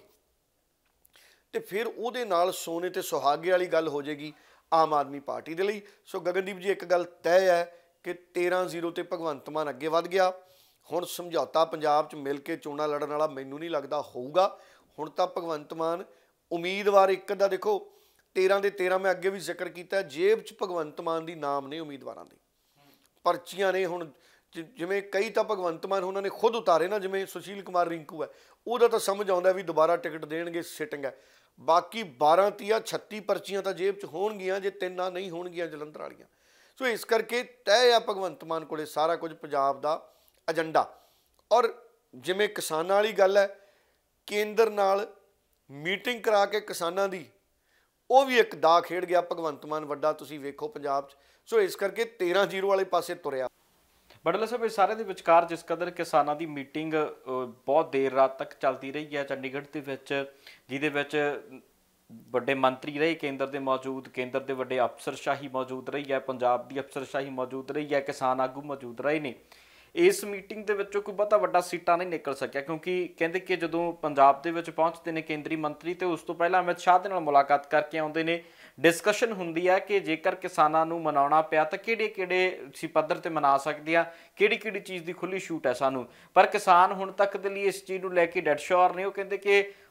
ਤੇ ਫਿਰ ਉਹਦੇ ਨਾਲ ਸੋਨੇ ਤੇ ਸੁਹਾਗੇ ਵਾਲੀ ਗੱਲ ਹੋ ਜਾਏਗੀ ਆਮ ਆਦਮੀ ਪਾਰਟੀ ਦੇ ਲਈ। ਸੋ ਗਗਨਦੀਪ ਜੀ, ਇੱਕ ਗੱਲ ਤੈਅ ਹੈ ਕਿ ਤੇਰਾਂ ਜ਼ੀਰੋ ਤੇ ਭਗਵੰਤ ਮਾਨ ਅੱਗੇ ਵੱਧ ਗਿਆ। ਹੁਣ ਸਮਝੌਤਾ ਪੰਜਾਬ 'ਚ ਮਿਲ ਕੇ ਚੋਣਾਂ ਲੜਨ ਵਾਲਾ ਮੈਨੂੰ ਨਹੀਂ ਲੱਗਦਾ ਹੋਊਗਾ। ਹੁਣ ਤਾਂ ਭਗਵੰਤ ਮਾਨ ਉਮੀਦਵਾਰ ਇੱਕ ਦਾ ਦੇਖੋ ਤੇਰਾਂ ਦੇ ਤੇਰਾਂ ਮੈਂ ਅੱਗੇ ਵੀ ਜ਼ਿਕਰ ਕੀਤਾ, ਜੇਬ 'ਚ ਭਗਵੰਤ ਮਾਨ ਦੀ ਨਾਮ ਨੇ ਉਮੀਦਵਾਰਾਂ ਦੇ, ਪਰਚੀਆਂ ਨੇ। ਹੁਣ ਜਿਵੇਂ ਕਈ ਤਾਂ ਭਗਵੰਤ ਮਾਨ ਉਹਨਾਂ ਨੇ ਖੁਦ ਉਤਾਰੇ ਨਾ, ਜਿਵੇਂ ਸੁਸ਼ੀਲ ਕੁਮਾਰ ਰਿੰਕੂ ਹੈ, ਉਹਦਾ ਤਾਂ ਸਮਝ ਆਉਂਦਾ ਵੀ ਦੁਬਾਰਾ ਟਿਕਟ ਦੇਣਗੇ, ਸਿਟਿੰਗ ਹੈ। ਬਾਕੀ ਬਾਰਾਂ ਤੀਆਂ ਛੱਤੀ ਪਰਚੀਆਂ ਤਾਂ ਜੇਬ 'ਚ ਹੋਣਗੀਆਂ, ਜੇ ਤਿੰਨਾਂ ਨਹੀਂ ਹੋਣਗੀਆਂ ਜਲੰਧਰ ਵਾਲੀਆਂ। ਸੋ ਇਸ ਕਰਕੇ ਤੈਅ ਆ ਭਗਵੰਤ ਮਾਨ ਕੋਲੇ ਸਾਰਾ ਕੁਝ ਪੰਜਾਬ ਦਾ ਏਜੰਡਾ। ਔਰ ਜਿਵੇਂ ਕਿਸਾਨਾਂ ਵਾਲੀ ਗੱਲ ਹੈ, ਕੇਂਦਰ ਨਾਲ ਮੀਟਿੰਗ ਕਰਾ ਕੇ ਕਿਸਾਨਾਂ ਦੀ ਉਹ ਵੀ ਇੱਕ ਦਾਅ ਖੇਡ ਗਿਆ ਭਗਵੰਤ ਮਾਨ ਵੱਡਾ, ਤੁਸੀਂ ਵੇਖੋ ਪੰਜਾਬ 'ਚ। ਸੋ ਇਸ ਕਰਕੇ ਤੇਰਾਂ ਜ਼ੀਰੋ ਵਾਲੇ ਪਾਸੇ ਤੁਰਿਆ। ਬੜਲਾ ਸਾਹਿਬ, ਇਸ ਸਾਰੇ ਦੇ ਵਿਚਕਾਰ ਜਿਸ ਕਦਰ ਕਿਸਾਨਾਂ ਦੀ ਮੀਟਿੰਗ ਬਹੁਤ ਦੇਰ ਰਾਤ ਤੱਕ ਚੱਲਦੀ ਰਹੀ ਹੈ ਚੰਡੀਗੜ੍ਹ ਦੇ ਵਿੱਚ, ਜਿਹਦੇ ਵਿੱਚ ਵੱਡੇ ਮੰਤਰੀ ਰਹੇ ਕੇਂਦਰ ਦੇ ਮੌਜੂਦ, ਕੇਂਦਰ ਦੇ ਵੱਡੇ ਅਫਸਰਸ਼ਾਹੀ ਮੌਜੂਦ ਰਹੀ ਹੈ, ਪੰਜਾਬ ਦੀ ਅਫਸਰਸ਼ਾਹੀ ਮੌਜੂਦ ਰਹੀ ਹੈ, ਕਿਸਾਨ ਆਗੂ ਮੌਜੂਦ ਰਹੇ ਨੇ। ਇਸ ਮੀਟਿੰਗ ਦੇ ਵਿੱਚੋਂ ਕੋਈ ਬਹੁਤਾ ਵੱਡਾ ਸੀਟਾਂ ਨਹੀਂ ਨਿਕਲ ਸਕਿਆ, ਕਿਉਂਕਿ ਕਹਿੰਦੇ ਕਿ ਜਦੋਂ ਪੰਜਾਬ ਦੇ ਵਿੱਚ ਪਹੁੰਚਦੇ ਨੇ ਕੇਂਦਰੀ ਮੰਤਰੀ ਤੇ ਉਸ ਤੋਂ ਪਹਿਲਾਂ ਅਮਿਤ ਸ਼ਾਹ ਦੇ ਨਾਲ ਮੁਲਾਕਾਤ ਕਰਕੇ ਆਉਂਦੇ ਨੇ। ਡਿਸਕਸ਼ਨ ਹੁੰਦੀ ਹੈ ਕਿ ਜੇਕਰ ਕਿਸਾਨਾਂ ਨੂੰ ਮਨਾਉਣਾ ਪਿਆ ਤਾਂ ਕਿਹੜੇ ਕਿਹੜੇ ਅਸੀਂ ਪੱਧਰ ਤੇ ਮਨਾ ਸਕਦੇ ਹਾਂ, ਕਿਹੜੀ ਕਿਹੜੀ ਚੀਜ਼ ਦੀ ਖੁੱਲੀ ਛੂਟ ਹੈ ਸਾਨੂੰ। ਪਰ ਕਿਸਾਨ ਹੁਣ ਤੱਕ ਦੇ ਲਈ ਇਸ ਚੀਜ਼ ਨੂੰ ਲੈ ਕੇ ਡੈਡ ਸ਼ੋਰ ਨੇ। ਉਹ ਕਹਿੰਦੇ ਕਿ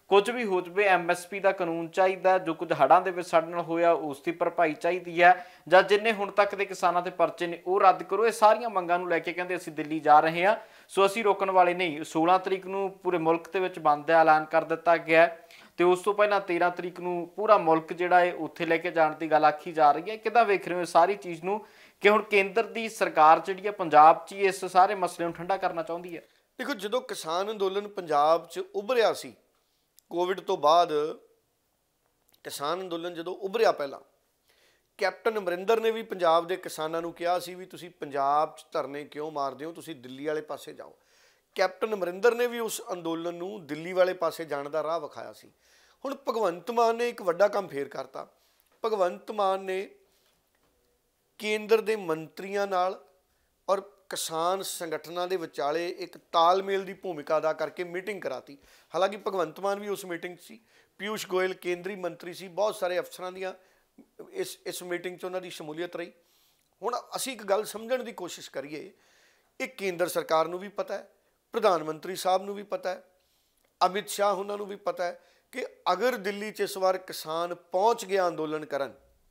ਕੁਝ ਵੀ ਹੋ ਜਾਵੇ ਐਮਐਸਪੀ ਦਾ ਕਾਨੂੰਨ ਚਾਹੀਦਾ, ਜੋ ਕੁਝ ਹੜ੍ਹਾਂ ਦੇ ਵਿੱਚ ਸਾਡੇ ਨਾਲ ਹੋਇਆ ਉਸ ਦੀ ਭਰਪਾਈ ਚਾਹੀਦੀ ਹੈ, ਜਾਂ ਜਿੰਨੇ ਹੁਣ ਤੱਕ ਦੇ ਕਿਸਾਨਾਂ ਦੇ ਪਰਚੇ ਨੇ ਉਹ ਰੱਦ ਕਰੋ। ਇਹ ਸਾਰੀਆਂ ਮੰਗਾਂ ਨੂੰ ਲੈ ਕੇ ਕਹਿੰਦੇ ਅਸੀਂ ਦਿੱਲੀ ਜਾ ਰਹੇ ਹਾਂ, ਸੋ ਅਸੀਂ ਰੋਕਣ ਵਾਲੇ ਨਹੀਂ। ਸੋਲਾਂ ਤਰੀਕ ਨੂੰ ਪੂਰੇ ਮੁਲਕ ਦੇ ਵਿੱਚ ਬੰਦ ਦਾ ਐਲਾਨ ਕਰ ਦਿੱਤਾ ਗਿਆ ਤੇ ਉਸ ਤੋਂ ਪਹਿਲਾਂ ਤੇਰਾਂ ਤਰੀਕ ਨੂੰ ਪੂਰਾ ਮੁਲਕ ਜਿਹੜਾ ਹੈ ਉੱਥੇ ਲੈ ਕੇ ਜਾਣ ਦੀ ਗੱਲ ਆਖੀ ਜਾ ਰਹੀ ਹੈ। ਕਿੱਦਾਂ ਵੇਖ ਰਹੇ ਹੋ ਸਾਰੀ ਚੀਜ਼ ਨੂੰ ਕਿ ਹੁਣ ਕੇਂਦਰ ਦੀ ਸਰਕਾਰ ਜਿਹੜੀ ਹੈ ਪੰਜਾਬ 'ਚ ਹੀ ਇਸ ਸਾਰੇ ਮਸਲੇ ਨੂੰ ਠੰਡਾ ਕਰਨਾ ਚਾਹੁੰਦੀ ਹੈ? ਦੇਖੋ, ਜਦੋਂ ਕਿਸਾਨ ਅੰਦੋਲਨ ਪੰਜਾਬ 'ਚ ਉੱਭਰਿਆ ਸੀ ਕੋਵਿਡ ਤੋਂ ਬਾਅਦ, ਕਿਸਾਨ ਅੰਦੋਲਨ ਜਦੋਂ ਉੱਭਰਿਆ ਪਹਿਲਾਂ, ਕੈਪਟਨ ਅਮਰਿੰਦਰ ਨੇ ਵੀ ਪੰਜਾਬ ਦੇ ਕਿਸਾਨਾਂ ਨੂੰ ਕਿਹਾ ਸੀ ਵੀ ਤੁਸੀਂ ਪੰਜਾਬ 'ਚ ਧਰਨੇ ਕਿਉਂ ਮਾਰਦੇ ਹੋ, ਤੁਸੀਂ ਦਿੱਲੀ ਵਾਲੇ ਪਾਸੇ ਜਾਓ। ਕੈਪਟਨ ਅਮਰਿੰਦਰ ਨੇ ਵੀ ਉਸ ਅੰਦੋਲਨ ਨੂੰ ਦਿੱਲੀ ਵਾਲੇ ਪਾਸੇ ਜਾਣ ਦਾ ਰਾਹ ਵਿਖਾਇਆ ਸੀ। ਹੁਣ ਭਗਵੰਤ ਮਾਨ ਨੇ ਇੱਕ ਵੱਡਾ ਕੰਮ ਫੇਰ ਕਰਤਾ। ਭਗਵੰਤ ਮਾਨ ਨੇ ਕੇਂਦਰ ਦੇ ਮੰਤਰੀਆਂ ਨਾਲ ਔਰ ਕਿਸਾਨ ਸੰਗਠਨਾਂ ਦੇ ਵਿਚਾਲੇ ਇੱਕ ਤਾਲਮੇਲ ਦੀ ਭੂਮਿਕਾ ਅਦਾ ਕਰਕੇ ਮੀਟਿੰਗ ਕਰਾਤੀ। ਹਾਲਾਂਕਿ ਭਗਵੰਤ ਮਾਨ ਵੀ ਉਸ ਮੀਟਿੰਗ 'ਚ ਸੀ, ਪਿਊਸ਼ ਗੋਇਲ ਕੇਂਦਰੀ ਮੰਤਰੀ ਸੀ, ਬਹੁਤ ਸਾਰੇ ਅਫਸਰਾਂ ਦੀਆਂ ਇਸ ਇਸ ਮੀਟਿੰਗ 'ਚ ਉਹਨਾਂ ਦੀ ਸ਼ਮੂਲੀਅਤ ਰਹੀ। ਹੁਣ ਅਸੀਂ ਇੱਕ ਗੱਲ ਸਮਝਣ ਦੀ ਕੋਸ਼ਿਸ਼ ਕਰੀਏ, ਇਹ ਕੇਂਦਰ ਸਰਕਾਰ ਨੂੰ ਵੀ ਪਤਾ ਹੈ, ਪ੍ਰਧਾਨ ਮੰਤਰੀ ਸਾਹਿਬ ਨੂੰ ਵੀ ਪਤਾ ਹੈ, ਅਮਿਤ ਸ਼ਾਹ ਉਹਨਾਂ ਨੂੰ ਵੀ ਪਤਾ ਹੈ ਕਿ ਅਗਰ ਦਿੱਲੀ 'ਚ ਇਸ ਵਾਰ ਕਿਸਾਨ ਪਹੁੰਚ ਗਿਆ ਅੰਦੋਲਨ ਕਰਨ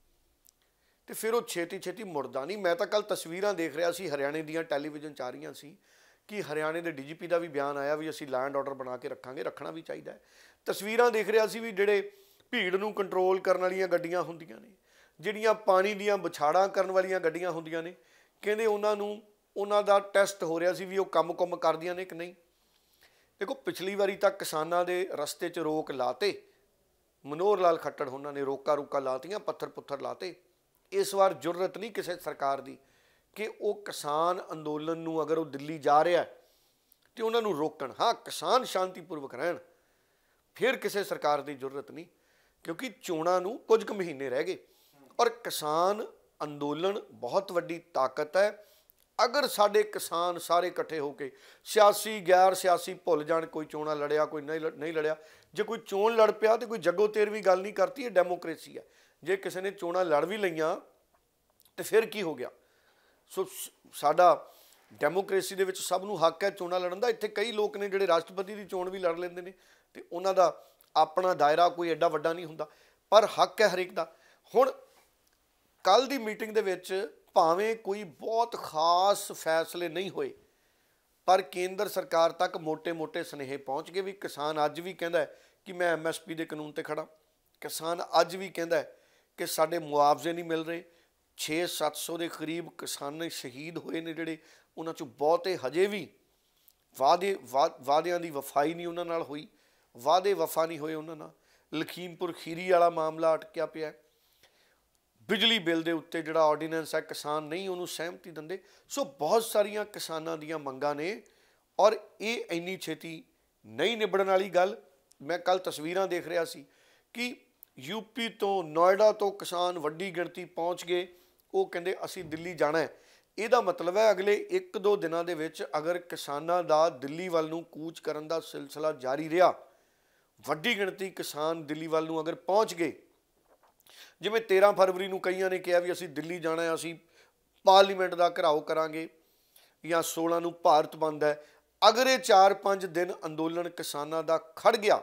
ਤੇ ਫਿਰ ਉਹ ਛੇਤੀ ਛੇਤੀ ਮੁੜਦਾ ਨਹੀਂ। ਮੈਂ ਤਾਂ ਕੱਲ ਤਸਵੀਰਾਂ ਦੇਖ ਰਿਹਾ ਸੀ, ਹਰਿਆਣੇ ਦੀਆਂ ਟੈਲੀਵਿਜ਼ਨ 'ਚ ਆ ਰਹੀਆਂ ਸੀ ਕਿ ਹਰਿਆਣੇ ਦੇ ਡੀਜੀਪੀ ਦਾ ਵੀ ਬਿਆਨ ਆਇਆ ਵੀ ਅਸੀਂ ਲੈਂਡ ਆਰਡਰ ਬਣਾ ਕੇ ਰੱਖਾਂਗੇ, ਰੱਖਣਾ ਵੀ ਚਾਹੀਦਾ ਹੈ। ਤਸਵੀਰਾਂ ਦੇਖ ਰਿਹਾ ਸੀ ਵੀ ਜਿਹੜੇ ਭੀੜ ਨੂੰ ਕੰਟਰੋਲ ਕਰਨ ਵਾਲੀਆਂ ਗੱਡੀਆਂ ਹੁੰਦੀਆਂ ਨੇ, ਜਿਹੜੀਆਂ ਪਾਣੀ ਦੀਆਂ ਵਿਛਾੜਾਂ ਕਰਨ ਵਾਲੀਆਂ ਗੱਡੀਆਂ ਹੁੰਦੀਆਂ ਨੇ, ਕਹਿੰਦੇ ਉਹਨਾਂ ਨੂੰ ਉਹਨਾਂ ਦਾ ਟੈਸਟ ਹੋ ਰਿਹਾ ਸੀ ਵੀ ਉਹ ਕੰਮ ਕੁੰਮ ਕਰਦੀਆਂ ਨੇ ਕਿ ਨਹੀਂ। ਦੇਖੋ, ਪਿਛਲੀ ਵਾਰੀ ਤਾਂ ਕਿਸਾਨਾਂ ਦੇ ਰਸਤੇ 'ਚ ਰੋਕ ਲਾਤੇ, ਮਨੋਹਰ ਲਾਲ ਖੱਟੜ ਉਹਨਾਂ ਨੇ ਰੋਕਾ ਰੋਕਾ ਲਾਤੀਆਂ, ਪੱਥਰ ਪੁੱਥਰ ਲਾਤੇ। ਇਸ ਵਾਰ ਜ਼ਰੂਰਤ ਨਹੀਂ ਕਿਸੇ ਸਰਕਾਰ ਦੀ ਕਿ ਉਹ ਕਿਸਾਨ ਅੰਦੋਲਨ ਨੂੰ, ਅਗਰ ਉਹ ਦਿੱਲੀ ਜਾ ਰਿਹਾ ਤੇ ਉਹਨਾਂ ਨੂੰ ਰੋਕਣ। ਹਾਂ, ਕਿਸਾਨ ਸ਼ਾਂਤੀਪੂਰਵਕ ਰਹਿਣ, ਫਿਰ ਕਿਸੇ ਸਰਕਾਰ ਦੀ ਜ਼ਰੂਰਤ ਨਹੀਂ, ਕਿਉਂਕਿ ਚੋਣਾਂ ਨੂੰ ਕੁਝ ਕੁ ਮਹੀਨੇ ਰਹਿ ਗਏ। ਔਰ ਕਿਸਾਨ ਅੰਦੋਲਨ ਬਹੁਤ ਵੱਡੀ ਤਾਕਤ ਹੈ। ਅਗਰ ਸਾਡੇ ਕਿਸਾਨ ਸਾਰੇ ਇਕੱਠੇ ਹੋ ਕੇ ਸਿਆਸੀ ਗੈਰ ਸਿਆਸੀ ਭੁੱਲ ਜਾਣ, ਕੋਈ ਚੋਣਾਂ ਲੜਿਆ ਕੋਈ ਨਹੀਂ ਨਹੀਂ ਲੜਿਆ, ਜੇ ਕੋਈ ਚੋਣ ਲੜ ਪਿਆ ਤੇ ਕੋਈ ਜੱਗੋ ਤੇਰਵੀਂ ਗੱਲ ਨਹੀਂ ਕਰਤੀ, ਇਹ ਡੈਮੋਕ੍ਰੇਸੀ ਹੈ। ਜੇ ਕਿਸੇ ਨੇ ਚੋਣਾਂ ਲੜ ਵੀ ਲਈਆਂ ਤੇ ਫਿਰ ਕੀ ਹੋ ਗਿਆ? ਸੋ ਸਾਡਾ ਡੈਮੋਕ੍ਰੇਸੀ ਦੇ ਵਿੱਚ ਸਭ ਨੂੰ ਹੱਕ ਹੈ ਚੋਣਾਂ ਲੜਨ ਦਾ। ਇੱਥੇ ਕਈ ਲੋਕ ਨੇ ਜਿਹੜੇ ਰਾਸ਼ਟਰਪਤੀ ਦੀ ਚੋਣ ਵੀ ਲੜ ਲੈਂਦੇ ਨੇ ਤੇ ਉਹਨਾਂ ਦਾ ਆਪਣਾ ਦਾਇਰਾ ਕੋਈ ਐਡਾ ਵੱਡਾ ਨਹੀਂ ਹੁੰਦਾ, ਪਰ ਹੱਕ ਹੈ ਹਰੇਕ ਦਾ। ਹੁਣ ਕੱਲ੍ਹ ਦੀ ਮੀਟਿੰਗ ਦੇ ਵਿੱਚ ਭਾਵੇਂ ਕੋਈ ਬਹੁਤ ਖਾਸ ਫੈਸਲੇ ਨਹੀਂ ਹੋਏ, ਪਰ ਕੇਂਦਰ ਸਰਕਾਰ ਤੱਕ ਮੋਟੇ-ਮੋਟੇ ਸੁਨੇਹੇ ਪਹੁੰਚ ਗਏ ਵੀ ਕਿਸਾਨ ਅੱਜ ਵੀ ਕਹਿੰਦਾ ਹੈ ਕਿ ਮੈਂ ਐਮ ਐਸ ਪੀ ਦੇ ਕਾਨੂੰਨ ਤੇ ਖੜਾ। ਕਿਸਾਨ ਅੱਜ ਵੀ ਕਹਿੰਦਾ ਹੈ ਕਿ ਸਾਡੇ ਮੁਆਵਜ਼ੇ ਨਹੀਂ ਮਿਲ ਰਹੇ। ਛੇ ਸੱਤ ਸੌ ਦੇ ਕਰੀਬ ਕਿਸਾਨ ਸ਼ਹੀਦ ਹੋਏ ਨੇ, ਜਿਹੜੇ ਉਹਨਾਂ 'ਚੋਂ ਬਹੁਤੇ ਹਜੇ ਵੀ ਵਾਅਦੇ ਵਾਅਦਿਆਂ ਦੀ ਵਫਾਈ ਨਹੀਂ ਉਹਨਾਂ ਨਾਲ ਹੋਈ, ਵਾਅਦੇ ਵਫਾ ਨਹੀਂ ਹੋਏ ਉਹਨਾਂ ਨਾਲ। ਲਖੀਮਪੁਰ ਖੀਰੀ ਵਾਲਾ ਮਾਮਲਾ ਅਟਕਿਆ ਪਿਆ। ਬਿਜਲੀ ਬਿੱਲ ਦੇ ਉੱਤੇ ਜਿਹੜਾ ਆਰਡੀਨੈਂਸ ਹੈ, ਕਿਸਾਨ ਨਹੀਂ ਉਹਨੂੰ ਸਹਿਮਤੀ ਦਿੰਦੇ। ਸੋ ਬਹੁਤ ਸਾਰੀਆਂ ਕਿਸਾਨਾਂ ਦੀਆਂ ਮੰਗਾਂ ਨੇ ਔਰ ਇਹ ਇੰਨੀ ਛੇਤੀ ਨਹੀਂ ਨਿਬੜਨ ਵਾਲੀ ਗੱਲ। ਮੈਂ ਕੱਲ੍ਹ ਤਸਵੀਰਾਂ ਦੇਖ ਰਿਹਾ ਸੀ ਕਿ ਯੂਪੀ ਤੋਂ, ਨੋਇਡਾ ਤੋਂ ਕਿਸਾਨ ਵੱਡੀ ਗਿਣਤੀ ਪਹੁੰਚ ਗਏ। ਉਹ ਕਹਿੰਦੇ ਅਸੀਂ ਦਿੱਲੀ ਜਾਣਾ ਹੈ। ਇਹਦਾ ਮਤਲਬ ਹੈ ਅਗਲੇ ਇੱਕ ਦੋ ਦਿਨਾਂ ਦੇ ਵਿੱਚ ਅਗਰ ਕਿਸਾਨਾਂ ਦਾ ਦਿੱਲੀ ਵੱਲ ਨੂੰ ਕੂਚ ਕਰਨ ਦਾ ਸਿਲਸਿਲਾ ਜਾਰੀ ਰਿਹਾ, ਵੱਡੀ ਗਿਣਤੀ ਕਿਸਾਨ ਦਿੱਲੀ ਵੱਲ ਨੂੰ ਅਗਰ ਪਹੁੰਚ ਗਏ, ਜਿਵੇਂ ਤੇਰਾਂ ਫਰਵਰੀ ਨੂੰ ਕਈਆਂ ਨੇ ਕਿਹਾ ਵੀ ਅਸੀਂ ਦਿੱਲੀ ਜਾਣਾ, ਅਸੀਂ ਪਾਰਲੀਮੈਂਟ ਦਾ ਘਿਰਾਓ ਕਰਾਂਗੇ, ਜਾਂ ਸੋਲਾਂ ਨੂੰ ਭਾਰਤ ਬੰਦ ਹੈ, ਅਗਰ ਇਹ ਚਾਰ ਪੰਜ ਦਿਨ ਅੰਦੋਲਨ ਕਿਸਾਨਾਂ ਦਾ ਖੜ ਗਿਆ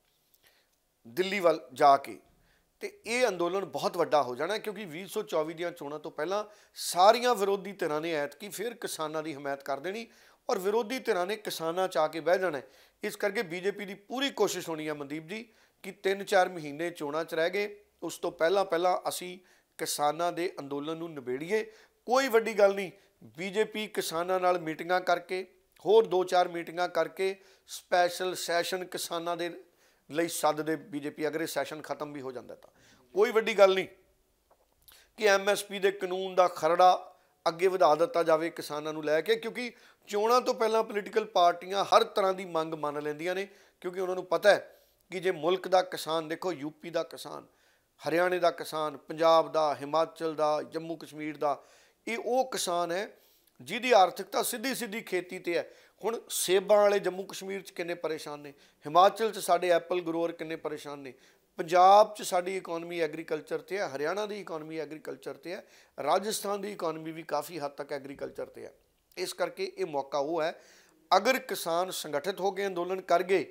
ਦਿੱਲੀ ਵੱਲ ਜਾ ਕੇ, ਤੇ ਇਹ ਅੰਦੋਲਨ ਬਹੁਤ ਵੱਡਾ ਹੋ ਜਾਣਾ। ਕਿਉਂਕਿ ਵੀਹ ਸੌ ਚੌਵੀ ਦੀਆਂ ਚੋਣਾਂ ਤੋਂ ਪਹਿਲਾਂ ਸਾਰੀਆਂ ਵਿਰੋਧੀ ਧਿਰਾਂ ਨੇ ਐਤਕੀ ਫਿਰ ਕਿਸਾਨਾਂ ਦੀ ਹਮਾਇਤ ਕਰ ਦੇਣੀ ਔਰ ਵਿਰੋਧੀ ਧਿਰਾਂ ਨੇ ਕਿਸਾਨਾਂ 'ਚ ਆ ਕੇ ਬਹਿ ਜਾਣਾ। ਇਸ ਕਰਕੇ ਬੀਜੇਪੀ ਦੀ ਪੂਰੀ ਕੋਸ਼ਿਸ਼ ਹੋਣੀ ਹੈ ਮਨਦੀਪ ਜੀ ਕਿ ਤਿੰਨ ਚਾਰ ਮਹੀਨੇ ਚੋਣਾਂ 'ਚ ਰਹਿ ਗਏ, ਉਸ ਤੋਂ ਪਹਿਲਾਂ ਪਹਿਲਾਂ ਅਸੀਂ ਕਿਸਾਨਾਂ ਦੇ ਅੰਦੋਲਨ ਨੂੰ ਨਿਬੇੜੀਏ। ਕੋਈ ਵੱਡੀ ਗੱਲ ਨਹੀਂ, ਬੀਜੇਪੀ ਕਿਸਾਨਾਂ ਨਾਲ ਮੀਟਿੰਗਾਂ ਕਰਕੇ, ਹੋਰ ਦੋ ਚਾਰ ਮੀਟਿੰਗਾਂ ਕਰਕੇ ਸਪੈਸ਼ਲ ਸੈਸ਼ਨ ਕਿਸਾਨਾਂ ਦੇ ਲਈ ਸੱਦ ਦੇ ਬੀਜੇਪੀ, ਅਗਰ ਇਹ ਸੈਸ਼ਨ ਖਤਮ ਵੀ ਹੋ ਜਾਂਦਾ ਤਾਂ ਕੋਈ ਵੱਡੀ ਗੱਲ ਨਹੀਂ ਕਿ ਐਮ ਐਸ ਪੀ ਦੇ ਕਾਨੂੰਨ ਦਾ ਖਰੜਾ ਅੱਗੇ ਵਧਾ ਦਿੱਤਾ ਜਾਵੇ ਕਿਸਾਨਾਂ ਨੂੰ ਲੈ ਕੇ। ਕਿਉਂਕਿ ਚੋਣਾਂ ਤੋਂ ਪਹਿਲਾਂ ਪੋਲੀਟੀਕਲ ਪਾਰਟੀਆਂ ਹਰ ਤਰ੍ਹਾਂ ਦੀ ਮੰਗ ਮੰਨ ਲੈਂਦੀਆਂ ਨੇ, ਕਿਉਂਕਿ ਉਹਨਾਂ ਨੂੰ ਪਤਾ ਹੈ ਕਿ ਜੇ ਮੁਲਕ ਦਾ ਕਿਸਾਨ, ਦੇਖੋ ਯੂਪੀ ਦਾ ਕਿਸਾਨ, ਹਰਿਆਣੇ ਦਾ ਕਿਸਾਨ, ਪੰਜਾਬ ਦਾ, ਹਿਮਾਚਲ ਦਾ, ਜੰਮੂ ਕਸ਼ਮੀਰ ਦਾ, ਇਹ ਉਹ ਕਿਸਾਨ ਹੈ ਜਿਹਦੀ ਆਰਥਿਕਤਾ ਸਿੱਧੀ ਸਿੱਧੀ ਖੇਤੀ 'ਤੇ ਹੈ। ਹੁਣ ਸੇਬਾਂ ਵਾਲੇ ਜੰਮੂ ਕਸ਼ਮੀਰ 'ਚ ਕਿੰਨੇ ਪਰੇਸ਼ਾਨ ਨੇ, ਹਿਮਾਚਲ 'ਚ ਸਾਡੇ ਐਪਲ ਗਰੋਅਰ ਕਿੰਨੇ ਪਰੇਸ਼ਾਨ ਨੇ, ਪੰਜਾਬ 'ਚ ਸਾਡੀ ਇਕੋਨਮੀ ਐਗਰੀਕਲਚਰ 'ਤੇ ਹੈ, ਹਰਿਆਣਾ ਦੀ ਇਕੋਨਮੀ ਐਗਰੀਕਲਚਰ 'ਤੇ ਹੈ, ਰਾਜਸਥਾਨ ਦੀ ਇਕੋਨਮੀ ਵੀ ਕਾਫੀ ਹੱਦ ਤੱਕ ਐਗਰੀਕਲਚਰ 'ਤੇ ਹੈ। ਇਸ ਕਰਕੇ ਇਹ ਮੌਕਾ ਉਹ ਹੈ, ਅਗਰ ਕਿਸਾਨ ਸੰਗਠਿਤ ਹੋ ਕੇ ਅੰਦੋਲਨ ਕਰ ਗਏ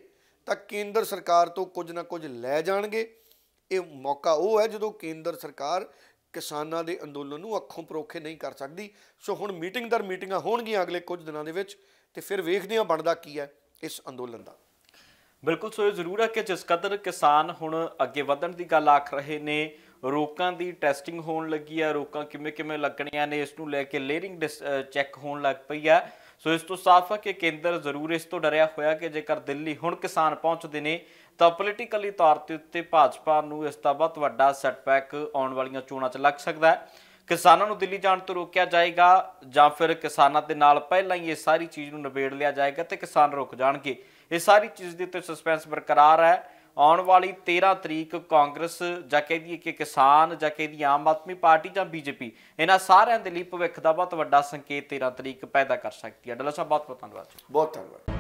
ਤਾਂ ਕੇਂਦਰ ਸਰਕਾਰ ਤੋਂ ਕੁਝ ਨਾ ਕੁਝ ਲੈ ਜਾਣਗੇ। ਇਹ ਮੌਕਾ ਉਹ ਹੈ ਜਦੋਂ ਕੇਂਦਰ ਸਰਕਾਰ ਕਿਸਾਨਾਂ ਦੇ ਅੰਦੋਲਨ ਨੂੰ ਅੱਖੋਂ ਪਰੋਖੇ ਨਹੀਂ ਕਰ ਸਕਦੀ। ਸੋ ਹੁਣ ਮੀਟਿੰਗ ਦਰ ਮੀਟਿੰਗਾਂ ਹੋਣਗੀਆਂ ਅਗਲੇ ਕੁਝ ਦਿਨਾਂ ਦੇ ਵਿੱਚ, ਤੇ ਫਿਰ ਵੇਖਦੇ ਹਾਂ ਬਣਦਾ ਕੀ ਹੈ ਇਸ ਅੰਦੋਲਨ ਦਾ। ਬਿਲਕੁਲ, ਸੋ ਇਹ ਜ਼ਰੂਰ ਹੈ ਕਿ ਜਿਸ ਕਦਰ ਕਿਸਾਨ ਹੁਣ ਅੱਗੇ ਵਧਣ ਦੀ ਗੱਲ ਆਖ ਰਹੇ ਨੇ, ਰੋਕਾਂ ਦੀ ਟੈਸਟਿੰਗ ਹੋਣ ਲੱਗੀ ਹੈ, ਰੋਕਾਂ ਕਿਵੇਂ ਕਿਵੇਂ ਲੱਗਣੀਆਂ ਨੇ ਇਸ ਨੂੰ ਲੈ ਕੇ ਲੇਅਰਿੰਗ ਚੈੱਕ ਹੋਣ ਲੱਗ ਪਈ ਹੈ। ਸੋ ਇਸ ਤੋਂ ਸਾਫ਼ ਹੈ ਕਿ ਕੇਂਦਰ ਜ਼ਰੂਰ ਇਸ ਤੋਂ ਡਰਿਆ ਹੋਇਆ ਕਿ ਜੇਕਰ ਦਿੱਲੀ ਹੁਣ ਕਿਸਾਨ ਪਹੁੰਚਦੇ ਨੇ ਤਾਂ ਪੋਲੀਟੀਕਲੀ ਤੌਰ ਤੇ ਉੱਤੇ ਭਾਜਪਾ ਨੂੰ ਇਸ ਦਾ ਬਹੁਤ ਵੱਡਾ ਸੈਟਬੈਕ ਆਉਣ ਵਾਲੀਆਂ ਚੋਣਾਂ 'ਚ ਲੱਗ ਸਕਦਾ ਹੈ। ਕਿਸਾਨਾਂ ਨੂੰ ਦਿੱਲੀ ਜਾਣ ਤੋਂ ਰੋਕਿਆ ਜਾਏਗਾ ਜਾਂ ਫਿਰ ਕਿਸਾਨਾਂ ਦੇ ਨਾਲ ਪਹਿਲਾਂ ਹੀ ਇਹ ਸਾਰੀ ਚੀਜ਼ ਨੂੰ ਨਿਬੇੜ ਲਿਆ ਜਾਏਗਾ ਤੇ ਕਿਸਾਨ ਰੁਕ ਜਾਣਗੇ। ਇਹ ਸਾਰੀ ਚੀਜ਼ ਦੇ ਉੱਤੇ ਸਸਪੈਂਸ ਬਰਕਰਾਰ ਹੈ। ਆਉਣ ਵਾਲੀ ਤੇਰ੍ਹਾਂ ਤਰੀਕ ਕਾਂਗਰਸ ਜਾਂ ਕਹਿ ਦਈਏ ਕਿ ਕਿਸਾਨ ਜਾਂ ਕਹਿ ਦਈਏ ਆਮ ਆਦਮੀ ਪਾਰਟੀ ਜਾਂ ਬੀਜੇਪੀ, ਇਹਨਾਂ ਸਾਰਿਆਂ ਦੇ ਲਈ ਭਵਿੱਖ ਦਾ ਬਹੁਤ ਵੱਡਾ ਸੰਕੇਤ ਤੇਰ੍ਹਾਂ ਤਰੀਕ ਪੈਦਾ ਕਰ ਸਕਦੀ ਹੈ। ਡੱਲਾ ਸਾਹਿਬ ਬਹੁਤ ਬਹੁਤ ਧੰਨਵਾਦ। ਬਹੁਤ ਧੰਨਵਾਦ।